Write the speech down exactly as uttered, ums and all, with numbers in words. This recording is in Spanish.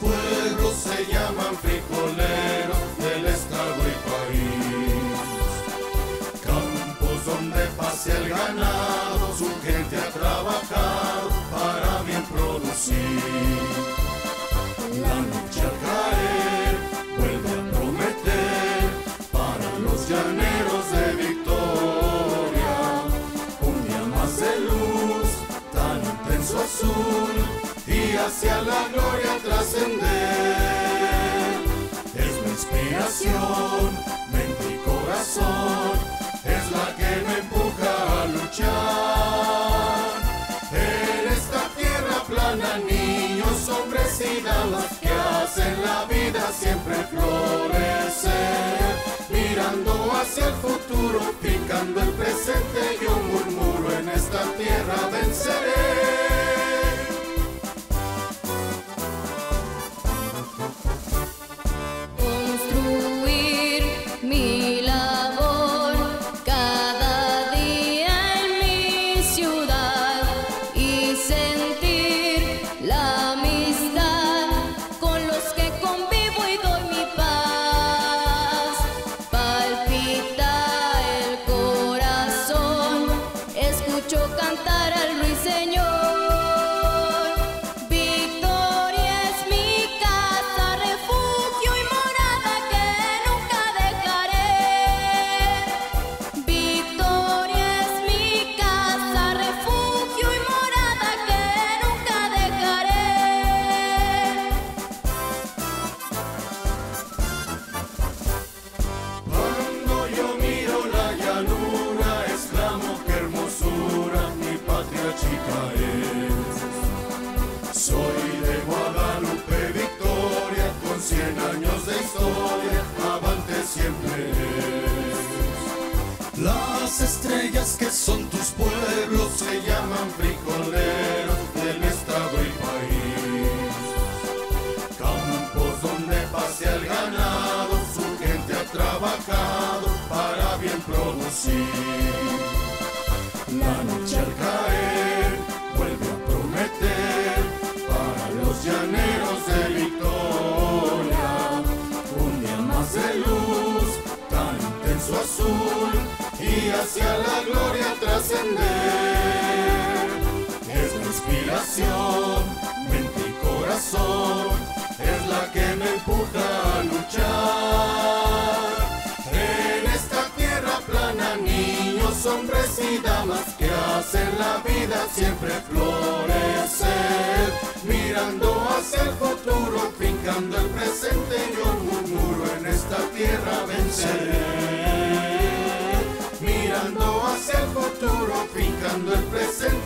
pueblos se llaman frijoleros del estado y país. Campos donde pasea el ganado, su gente ha trabajado para bien producir. La noche al caer vuelve a prometer para los llaneros de Victoria un día más de luz, tan intenso azul, y hacia la gloria trascender. Es mi inspiración, mente y corazón, es la que me empuja a luchar. En esta tierra plana, niños, hombres y damas que hacen la vida siempre florecer. Mirando hacia el futuro, picando el presente, yo murmuro: en esta tierra venceré. Mi labor cada día en mi ciudad y sentir la amistad con los que convivo y doy mi paz. Palpita el corazón, escucho cantar al ruiseñor. Victoria es mi casa, refugio y morada que nunca dejaré. Victoria es mi casa, refugio y morada que nunca dejaré. Cuando yo miro la llanura, exclamo: qué hermosura, mi patria chica es. Soy de Guadalupe, Victoria, con cien años de historia, avante siempre es. Las estrellas que son tus pueblos se llaman frijoleros del estado y país. Campos donde pasea el ganado, su gente ha trabajado para bien producir. La noche al caer vuelve a prometer para los llaneros de Victoria un día más de luz, tan intenso azul, y hacia la gloria trascender. Es la inspiración, mente y corazón, es la que me empuja a luchar. En esta tierra plana, niños, hombres y damas que hacen la vida siempre florecer. Mirando hacia el futuro, fincando el presente, yo murmuro: en esta tierra venceré. Mirando hacia el futuro, fincando el presente,